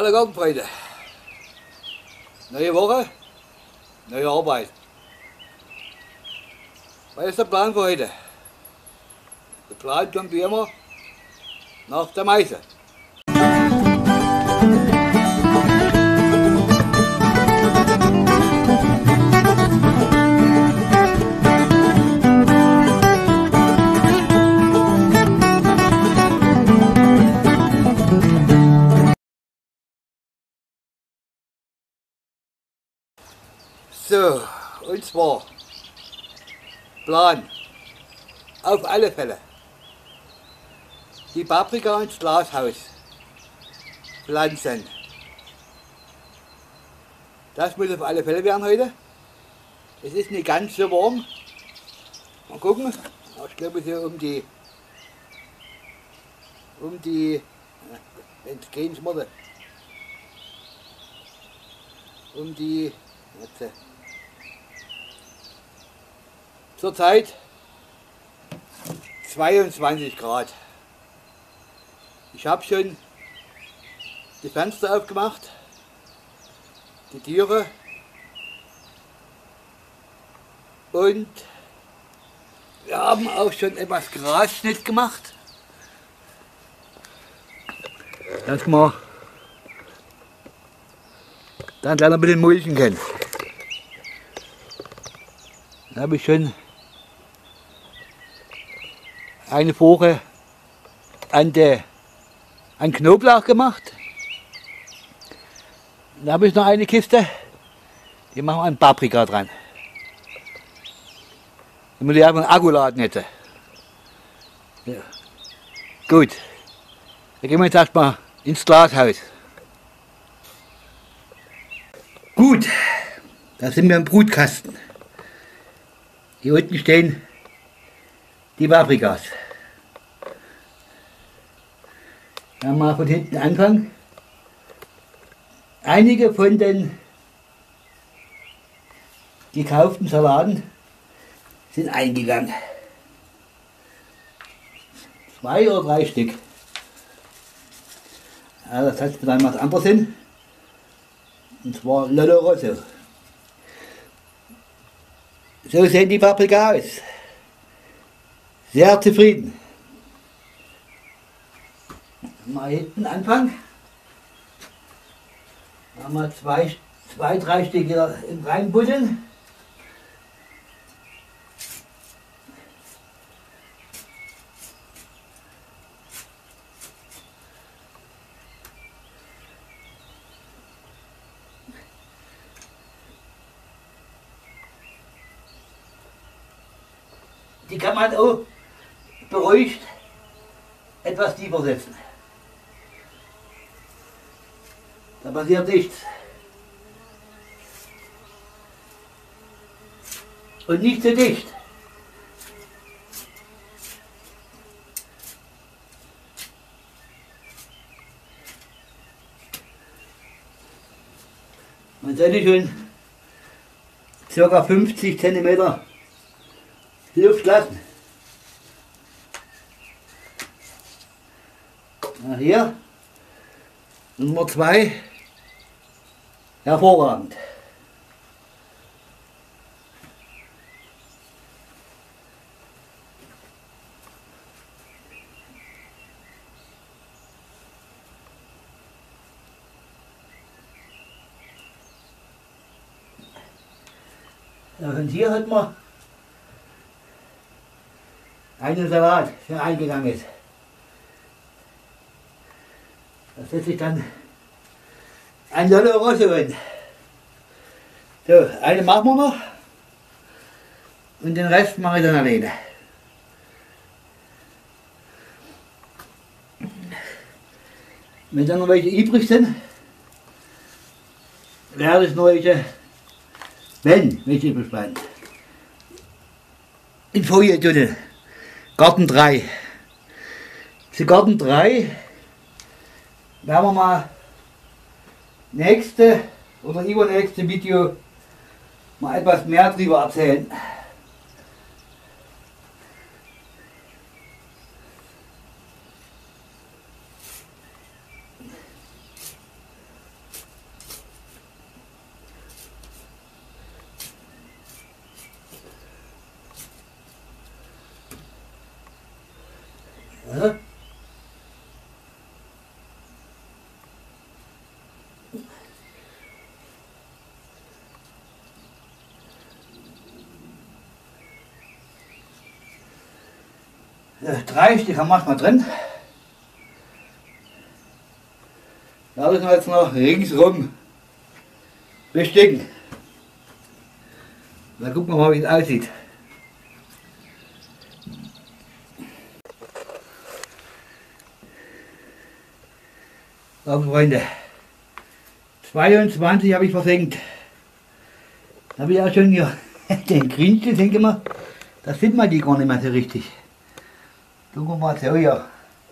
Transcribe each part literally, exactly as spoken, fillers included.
Alle Gartenfreunde. Neue Woche, neue Arbeit. Was ist der Plan für heute? Der Plan kommt wie immer nach der Meiße. So, und zwar Plan, auf alle Fälle, die Paprika ins Glashaus pflanzen. Das muss auf alle Fälle werden heute. Es ist nicht ganz so warm. Mal gucken, ich glaube so um die, um die, wenn es gehen schmorde, um die, jetzt, zurzeit zweiundzwanzig Grad. Ich habe schon die Fenster aufgemacht, die Türe und wir haben auch schon etwas Grasschnitt gemacht, dass wir dann gleich ein bisschen mulchen können. Da habe ich schon eine Furche an, der, an Knoblauch gemacht. Da habe ich noch eine Kiste, die machen wir an Paprika dran. Damit ich einfach einen Akku laden hätte. Ja. Gut, dann gehen wir jetzt erstmal ins Glashaus. Gut, da sind wir im Brutkasten. Hier unten stehen die Paprikas. Wenn wir mal von hinten anfangen. Einige von den gekauften Salaten sind eingegangen. Zwei oder drei Stück. Ja, das heißt dann was anderes hin. Und zwar Lollo Rosso. So sehen die Paprika aus. Sehr zufrieden. Mal hinten anfangen. Haben wir zwei, zwei drei Stück reinbuddeln. Die kann man auch beruhigt etwas tiefer setzen. Da passiert nichts. Und nicht zu dicht. Man sollte schon ca. fünfzig Zentimeter Luft lassen. Na hier, Nummer zwei, hervorragend. Ja, und hier hat man einen Salat, der eingegangen ist. Da setze ich dann ein Lollo Rosso hin. So, eine machen wir noch und den Rest mache ich dann alleine. Wenn dann noch welche übrig sind, werde ich noch welche, wenn welche übrig bleiben, in Folie tun. Garten drei. Zu Garten drei werden wir mal nächste oder übernächste Video mal etwas mehr darüber erzählen. Äh, drei Stück haben wir mal drin. Da müssen wir jetzt noch ringsrum bestücken. Dann gucken wir mal, wie es aussieht. So, Freunde, zweiundzwanzig habe ich versenkt. Da habe ich auch schon hier den Grinchen, denke mal, da sieht man die gar nicht mehr so richtig. Gucken wir mal so hier.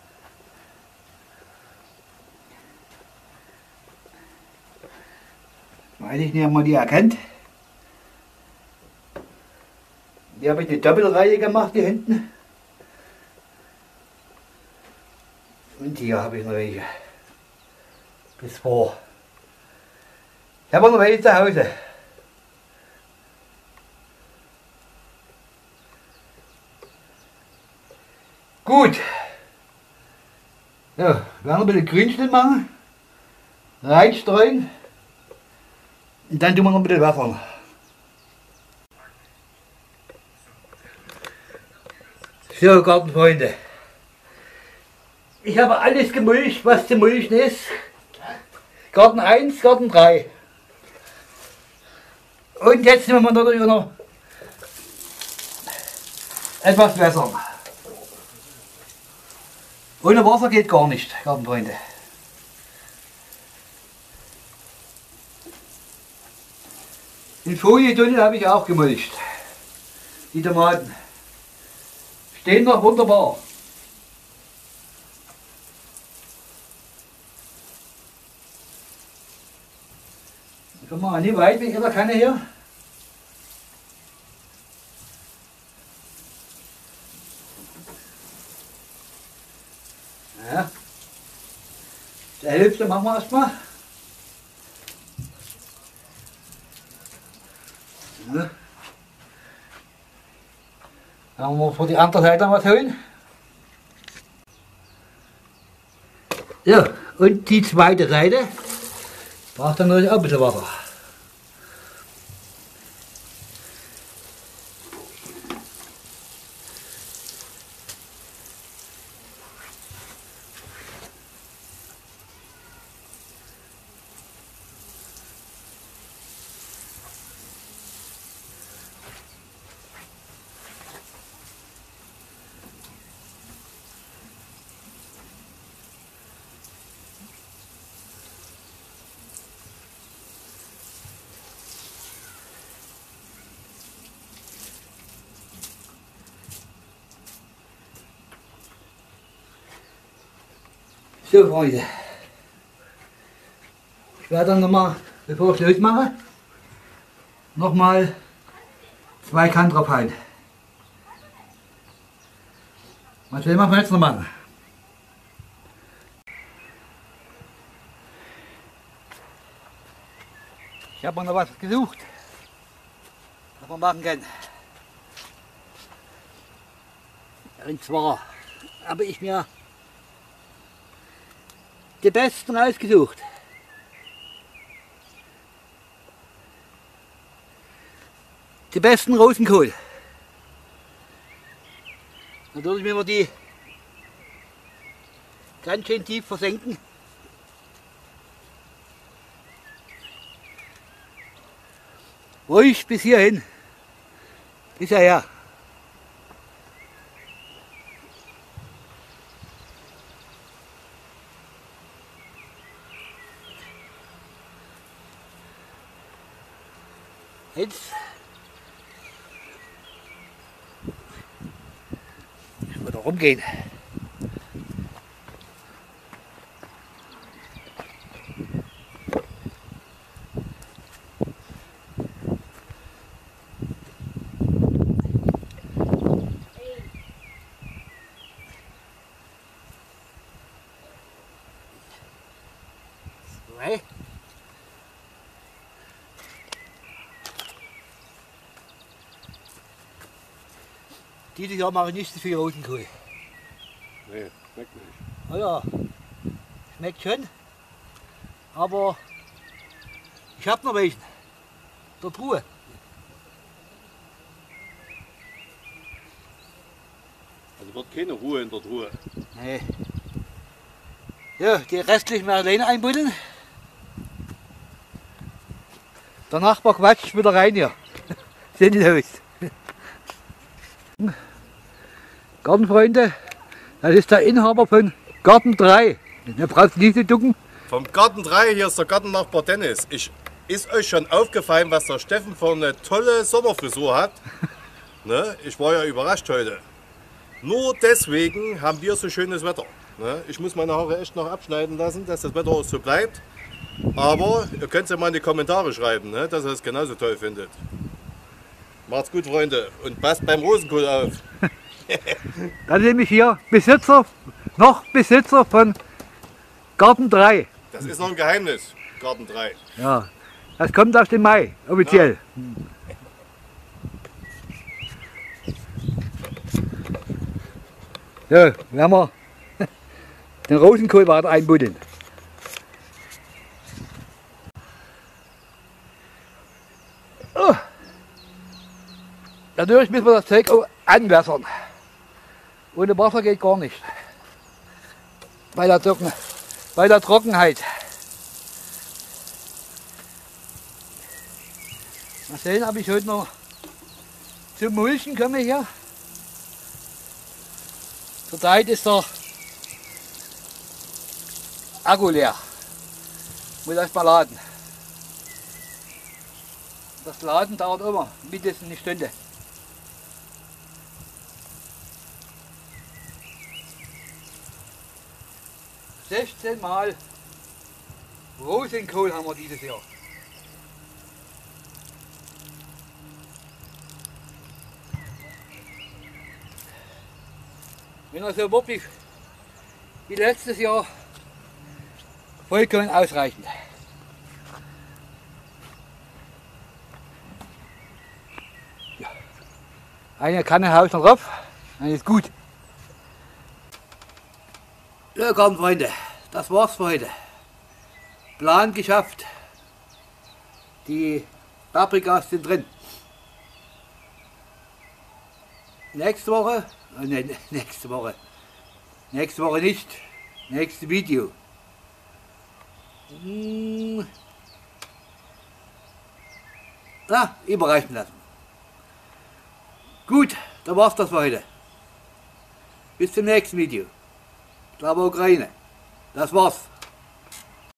Weiß ich nicht, ob man die erkennt. Die habe ich eine Doppelreihe gemacht hier hinten. Und hier habe ich noch welche. Bis vor. Ich habe noch welche zu Hause. Gut. Ja, wir werden ein bisschen Grünschnitt machen. Reinstreuen. Und dann tun wir noch ein bisschen Wasser. So, Gartenfreunde. Ich habe alles gemulcht, was zu mulchen ist. Garten eins, Garten drei. Und jetzt nehmen wir natürlich noch etwas Wasser. Ohne Wasser geht gar nicht, Gartenfreunde. In Folientunnel habe ich auch gemulcht. Die Tomaten stehen noch wunderbar. Schon mal nicht weit weg in der Kanne hier. Ja. Die Hälfte machen wir erstmal. Ja. Dann haben wir für die andere Seite noch was holen. Ja, und die zweite Seite braucht dann natürlich auch ein bisschen Wasser. So, Freunde, ich werde dann nochmal, bevor ich Schluss mache, nochmal zwei Kannen drauf halten. Was will man jetzt noch machen? Ich habe noch was gesucht, was man machen kann. Und zwar habe ich mir die besten rausgesucht. Die besten Rosenkohl. Natürlich müssen wir die ganz schön tief versenken. Ruhig bis hierhin. Bis hierher. Jetzt wieder rumgehen. Zwei. Dieses Jahr mache ich nicht so viel Rosenkohl. Nee, schmeckt nicht. Ah ja, schmeckt schon, aber ich habe noch welchen. Der Truhe. Dann wird keine Ruhe in der Truhe. Nee. Ja, die restlichen werden alleine einbuddeln. Der Nachbar quatscht wieder rein hier. Sinnlos. Gartenfreunde, das ist der Inhaber von Garten drei. Da brauchst du nicht zu ducken. Vom Garten drei, hier ist der Gartennachbar Dennis. Ich, ist euch schon aufgefallen, was der Steffen für eine tolle Sommerfrisur hat? Ne? Ich war ja überrascht heute. Nur deswegen haben wir so schönes Wetter. Ne? Ich muss meine Haare echt noch abschneiden lassen, dass das Wetter auch so bleibt. Aber ihr könnt es ja mal in die Kommentare schreiben, ne? Dass ihr es genauso toll findet. Macht's gut, Freunde, und passt beim Rosenkohl auf. Dann nehme ich hier Besitzer, noch Besitzer von Garten drei. Das ist noch ein Geheimnis, Garten drei. Ja, das kommt aus dem Mai, offiziell. Ja, so, werden wir den Rosenkohl weiter einbuddeln. Oh. Natürlich müssen wir das Zeug auch anwässern. Ohne Wasser geht gar nicht. Bei der, Trocken, bei der Trockenheit. Mal sehen, ob ich heute noch zum Mulchen komme hier. Zurzeit ist der Akku leer. Muss erst mal laden. Das Laden dauert immer mindestens eine Stunde. sechzehn Mal Rosenkohl haben wir dieses Jahr. Wenn er so wirklich wie letztes Jahr, vollkommen ausreichend. Ja. Eine Kanne haut noch drauf, dann ist gut. So, komm Freunde, das war's für heute. Plan geschafft. Die Paprikas sind drin. Nächste Woche, oh ne, nächste Woche, nächste Woche nicht, nächstes Video. Hm. Na, überreichen lassen. Gut, dann war's das für heute. Bis zum nächsten Video. Slava Ukraine. Das war's.